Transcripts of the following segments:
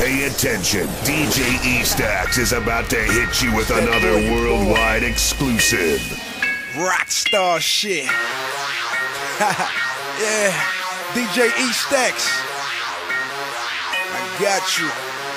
Pay attention. DJ E-Stax is about to hit you with another worldwide exclusive. Rockstar shit. Yeah, DJ E-Stax. I got you.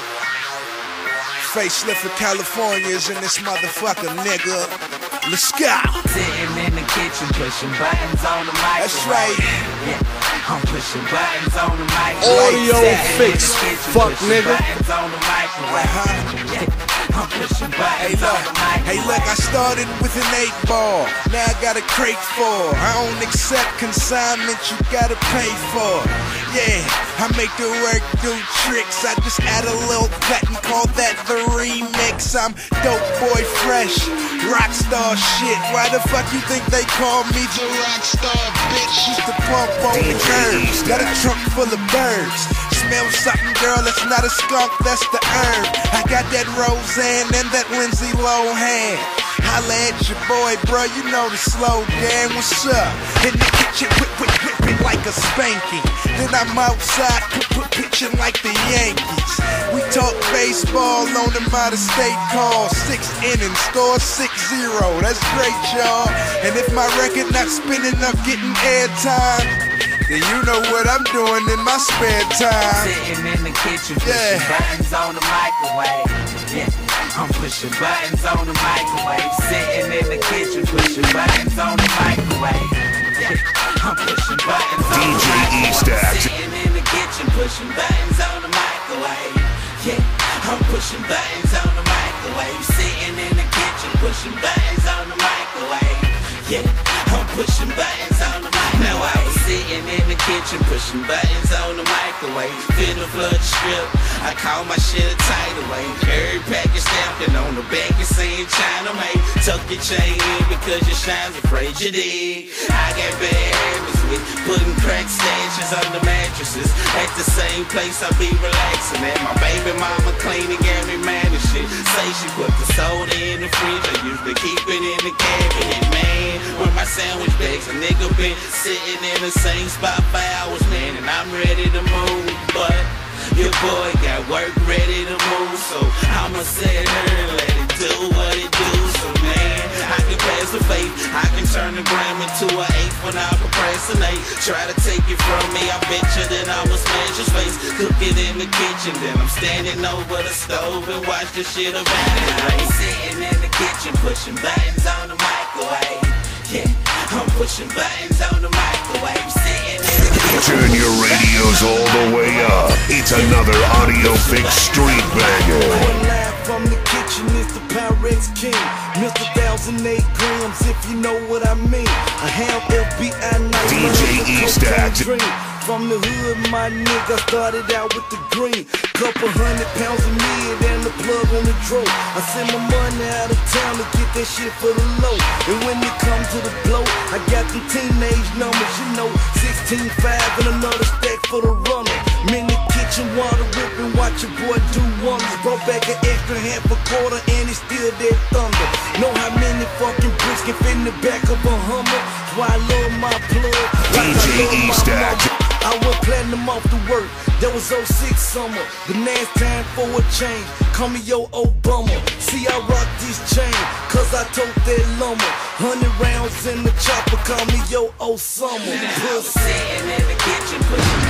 Facelift for California is in this motherfucker, nigga. Let's go. Sitting in the kitchen, pushing buttons on the microwave. That's right. Yeah, I'm pushing buttons on the microwave. Audio fix, fuck nigga. Buttons on the microwave. Yeah, I'm pushing buttons on the microwave. Hey look, I started with an 8-ball. Now I got a crate for. I don't accept consignment, you gotta pay for. Yeah, I make the work do tricks. I just add a little cut and call that the remix. I'm dope boy fresh, rockstar shit. Why the fuck you think they call me the rockstar bitch? Used to pump on the curb, got a trunk full of birds. Smell something, girl, it's not a skunk, that's the herb. I got that Roseanne and that Lindsay Lohan. Holla at your boy, bro, you know the slogan. What's up? In the kitchen, whipping like a spanking. Then I'm outside, pitching like the Yankees. We talk baseball on them out-of-state calls. 6 innings, score 6-0. That's great, y'all. And if my record not spinning up, getting airtime, then you know what I'm doing in my spare time. Sitting in the kitchen, pushing buttons on the microwave. Yeah, I'm pushing buttons on the microwave. Sitting in the kitchen, pushing buttons on the microwave. Yeah, I'm pushing buttons on the microwave. Sitting in the kitchen, pushing buttons on the microwave. Yeah, I'm pushing buttons on the microwave. Sitting in the kitchen, pushing buttons on the microwave. Yeah, I'm pushing buttons on the microwave. Now I was sitting in the kitchen, pushing buttons on the microwave. Finna flood the strip, I call my shit a tidal wave. Every package stamping on the back is saying China made. Tuck your chain in because your shine's afraid you dig. I got bad habits with putting crack stashes under mattresses. At the same place I be relaxing at. My baby mama cleaning, got me mad and shit. Say she put the soda in the fridge, I usually keep it in the cabinet, man. With my sandwich bags, a nigga been sitting in the same spot for hours, man, and I'm ready to move, but your boy got work ready to move, so I'ma sit here and let it do what it do. So man, I can pass the faith, I can turn the gram into an 8 when I procrastinate. Try to take it from me, I bet you that I'ma smash his face. Cook it in the kitchen, then I'm standing over the stove and watch the shit evaporate. I'm sitting in the kitchen, pushing buttons on the microwave. Yeah, I'm pushing buttons on the microwave. Sitting in the kitchen. Turn your radios all the way up. It's another Audio Fix street banger. Live from the kitchen is the Pyrex King. Mr. 1008 grams, if you know what I mean. I have FBI night. DJ E-Stax. From the hood, my nigga, started out with the green. Couple $100 of meat and the plug on the drawer. I send my money out of town to get that shit for the low. And when it comes to the blow, I got them teenage numbers, you know, 16.5 and another stack for the runner. I'm in the kitchen, water ripping, watch your boy do wonders. Brought back an extra half a quarter and it's still that thunder. Know how many fucking bricks can fit in the back of a Hummer? That's why I love my plug. DJ E-Stax. I went platinum off the work, that was 06 summer. The last time for a change, call me yo Obama. See I rock this chain, cause I tote that lumber. 100 rounds in the chopper, call me yo Osama. Pussy. Sitting in the kitchen, pushing